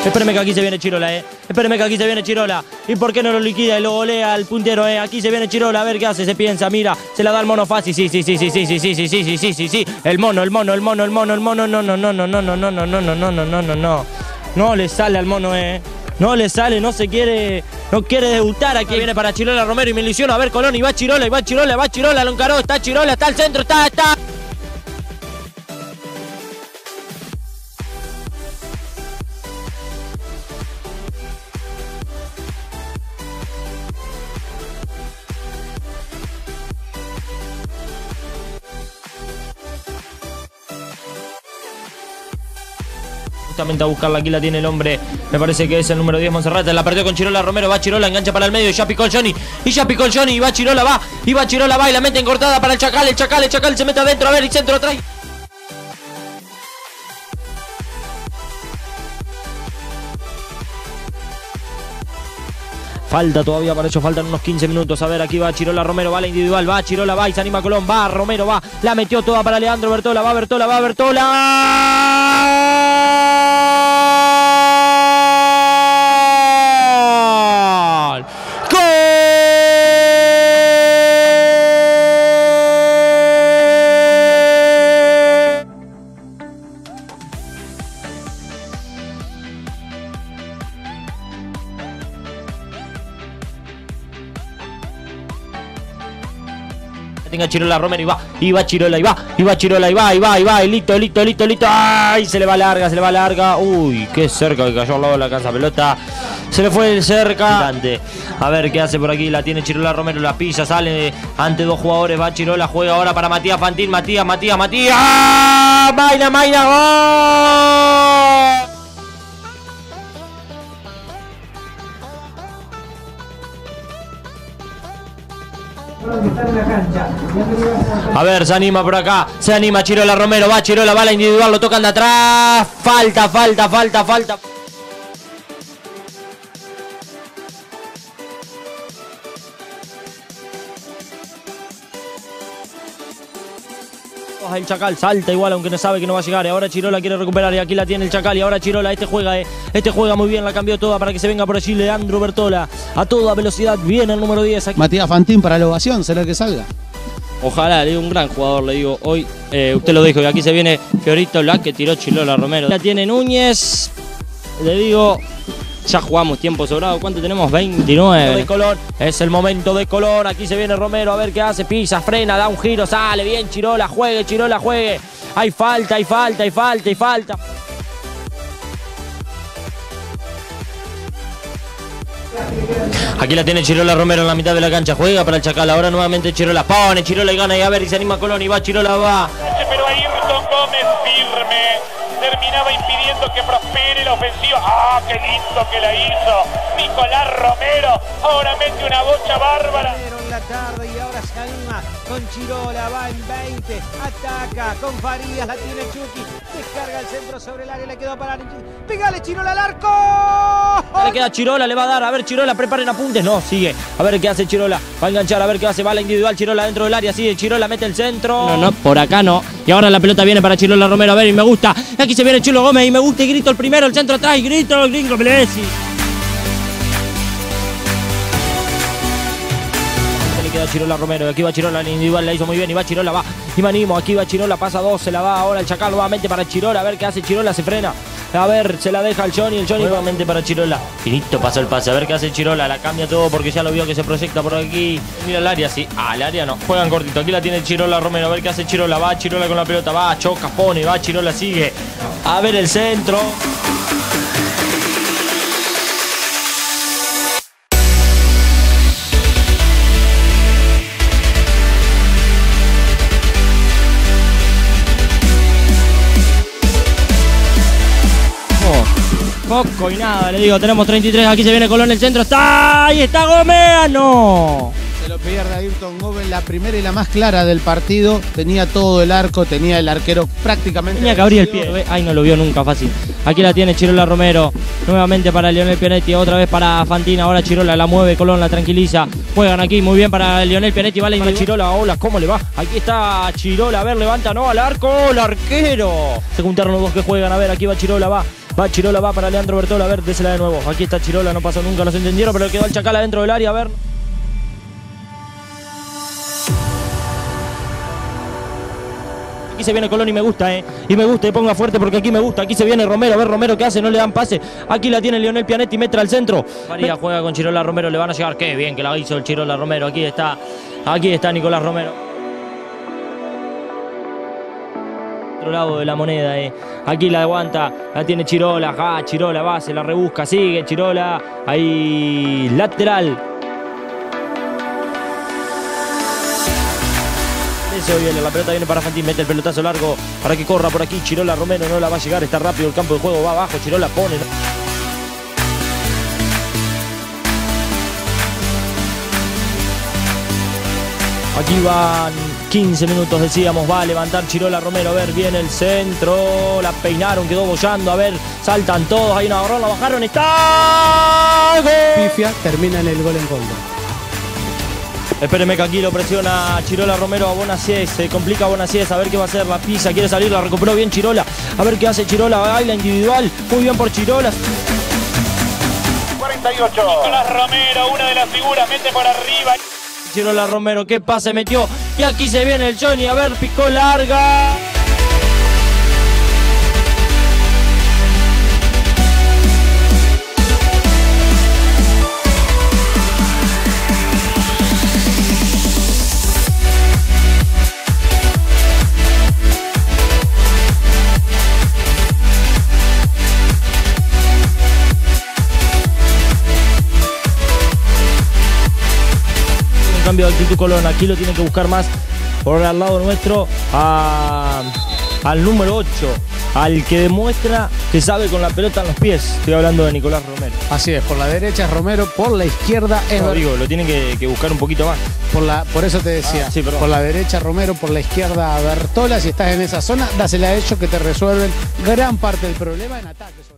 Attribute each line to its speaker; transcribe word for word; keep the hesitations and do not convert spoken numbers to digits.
Speaker 1: Espéreme que aquí se viene Chirola, eh. Espéreme que aquí se viene Chirola. ¿Y por qué no lo liquida y lo golea al puntero, eh? Aquí se viene Chirola, a ver qué hace, se piensa, mira, se la da al mono fácil. Sí, sí, sí, sí, sí, sí, sí, sí, sí, sí, sí, sí, sí. El mono, el mono, el mono, el mono, el mono, no, no, no, no, no, no, no, no, no, no, no, no, no, no, no. No le sale al mono, eh. No le sale, no se quiere, no quiere debutar. Aquí viene para Chirola Romero y me ilusiona. A ver, Colón, y va Chirola, y va Chirola, va Chirola, lo encaró, está Chirola, está al centro, está, está. Justamente a buscarla, aquí la tiene el hombre, me parece que es el número diez, Monserrate, la perdió con Chirola Romero, va Chirola, engancha para el medio y ya picó el Johnny, y ya picó el Johnny, y va Chirola, va, y va Chirola, va, y la mete encortada para el Chacal, el Chacal, el Chacal se mete adentro, a ver, y centro atrás. Falta todavía para ellos, faltan unos quince minutos. A ver, aquí va Chirola Romero, va la individual, va Chirola, va y se anima Colón, va Romero, va, la metió toda para Leandro Bertola, va Bertola, va Bertola. ¡Gol! Tenga Chirola Romero y va, y va Chirola, y va, y va Chirola, y va, y va, y va, y listo, listo, listo, listo. ¡Ay! Se le va larga, se le va larga. Uy, qué cerca que cayó al lado de la casa pelota. Se le fue el cerca. A ver qué hace por aquí. La tiene Chirola Romero, la pisa, sale ante dos jugadores. Va Chirola, juega ahora para Matías Fantín. Matías, Matías, Matías. ¡Ah! Maina, Maina, gol. A ver, se anima por acá, se anima Chirola Romero, va Chirola, va la individual, lo tocan de atrás, falta, falta, falta, falta. El Chacal salta igual, aunque no sabe que no va a llegar. Y ahora Chirola quiere recuperar y aquí la tiene el Chacal. Y ahora Chirola, este juega, eh. este juega muy bien, la cambió toda para que se venga por allí Leandro Bertola. A toda velocidad viene el número diez aquí.
Speaker 2: Matías Fantín para la ovación, será que salga.
Speaker 1: Ojalá, le digo, un gran jugador, le digo, hoy, eh, usted lo dijo, y aquí se viene Fiorito, la que tiró Chirola Romero. La tiene Núñez, le digo, ya jugamos tiempo sobrado, ¿cuánto tenemos? veintinueve. De Colón, es el momento de Colón, aquí se viene Romero, a ver qué hace, pisa, frena, da un giro, sale bien Chirola, juegue, Chirola, juegue. Hay falta, hay falta, hay falta, hay falta. Aquí la tiene Chirola Romero en la mitad de la cancha, juega para el Chacal, ahora nuevamente Chirola, pone Chirola y gana, y a ver, y se anima Colón, y va Chirola, va.
Speaker 3: Pero Ayrton Gómez firme, terminaba impidiendo que prospere la ofensiva. ¡Ah, qué lindo que la hizo! Nicolás Romero, ahora mete una bocha bárbara.
Speaker 4: En la tarde y ahora se anima con Chirola, va en veinte, ataca con Farías, la tiene Chucky, descarga el centro sobre el área, le quedó para... ¡Pégale Chirola al arco!
Speaker 1: Le queda Chirola, le va a dar, a ver Chirola, preparen apuntes, no, sigue, a ver qué hace Chirola, va a enganchar, a ver qué hace, va la individual, Chirola dentro del área, sigue, Chirola mete el centro. No, no, por acá no, y ahora la pelota viene para Chirola Romero, a ver, y me gusta, aquí se viene Chilo Gómez, y me gusta, y grito el primero, el centro atrás, y grito el gringo Messi. Queda Chirola Romero, aquí va Chirola, el individual la hizo muy bien, y va Chirola, va, y me animo, aquí va Chirola, pasa dos, se la va ahora el Chacal nuevamente para Chirola, a ver qué hace Chirola, se frena, a ver, se la deja el Johnny, el Johnny nuevamente para Chirola, finito pasa el pase, a ver qué hace Chirola, la cambia todo porque ya lo vio que se proyecta por aquí, mira el área, sí, ah, el área no, juegan cortito, aquí la tiene Chirola Romero, a ver qué hace Chirola, va Chirola con la pelota, va, choca, pone, va Chirola, sigue, a ver el centro. Poco y nada, le digo, tenemos treinta y tres, aquí se viene Colón en el centro, está, ahí está Gómez, no.
Speaker 2: Se lo pierde Ayrton Gómez, la primera y la más clara del partido, tenía todo el arco, tenía el arquero prácticamente...
Speaker 1: Tenía que abrir el pie, ay no lo vio nunca fácil. Aquí la tiene Chirola Romero, nuevamente para Lionel Pianetti, otra vez para Fantín, ahora Chirola la mueve, Colón la tranquiliza, juegan aquí muy bien para Lionel Pianetti, vale, y Chirola, hola, ¿cómo le va? Aquí está Chirola, a ver, levanta, no, al arco, el arquero. Se juntaron los dos que juegan, a ver, aquí va Chirola, va, Va Chirola, va para Leandro Bertola. A ver, désela de nuevo. Aquí está Chirola, no pasó nunca, no se entendieron, pero quedó el Chacal adentro del área. A ver. Aquí se viene Colón y me gusta, eh. Y me gusta, y ponga fuerte porque aquí me gusta. Aquí se viene Romero. A ver Romero qué hace, no le dan pase. Aquí la tiene Lionel Pianetti, mete al centro. María juega con Chirola Romero, le van a llegar. Qué bien que la hizo el Chirola Romero. Aquí está, aquí está Nicolás Romero. Otro lado de la moneda, eh. Aquí la aguanta, la tiene Chirola. Ah, Chirola va, se la rebusca, sigue Chirola. Ahí, lateral. Eso viene, la pelota viene para Fantín, mete el pelotazo largo para que corra por aquí. Chirola Romero no la va a llegar, está rápido el campo de juego, va abajo, Chirola pone. Aquí van quince minutos, decíamos, va a levantar Chirola Romero, a ver, viene el centro, la peinaron, quedó bollando, a ver, saltan todos, hay una agarrón, la bajaron, está... ¡Gol!
Speaker 2: Pifia, termina en el gol en contra.
Speaker 1: Espéreme que aquí lo presiona Chirola Romero a Bonacieux, se complica Bonacieux, a ver qué va a hacer, la pisa, quiere salir, la recuperó bien Chirola, a ver qué hace Chirola, baila individual, muy bien por Chirola.
Speaker 3: cuarenta y ocho. Nicolás Romero, una de las figuras, mete por arriba.
Speaker 1: Chirola Romero, qué pase metió, y aquí se viene el Johnny, a ver, picó larga. Cambio de actitud Colón, aquí lo tiene que buscar más por al lado nuestro a, al número ocho, al que demuestra que sabe con la pelota en los pies. Estoy hablando de Nicolás Romero.
Speaker 2: Así es, por la derecha es Romero, por la izquierda es...
Speaker 1: No, digo, lo tienen que, que buscar un poquito más.
Speaker 2: Por, la, por eso te decía,
Speaker 1: Ah, sí, perdón.
Speaker 2: por la derecha Romero, por la izquierda Bertola. Si estás en esa zona, dásela a ellos que te resuelven gran parte del problema en ataque.